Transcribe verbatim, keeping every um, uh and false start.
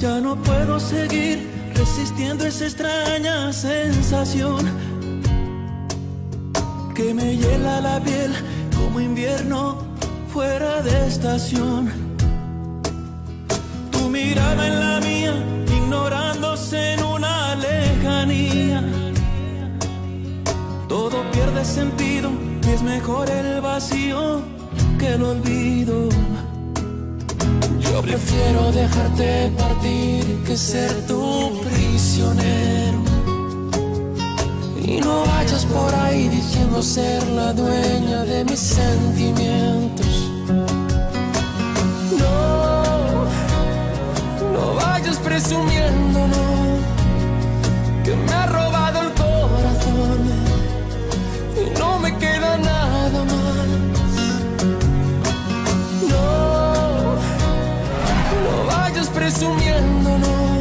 Ya no puedo seguir resistiendo esa extraña sensación que me hiela la piel como invierno fuera de estación. Tu mirada en la mía, ignorándose en una lejanía. Todo pierde sentido y es mejor el vacío que el olvido. Yo prefiero dejarte partir que ser tu prisionero. Y no vayas por ahí diciendo ser la dueña de mis sentimientos. No, no vayas presumiendo, no, que me ha robado el corazón y no me queda nada más. No, no vayas presumiendo, no,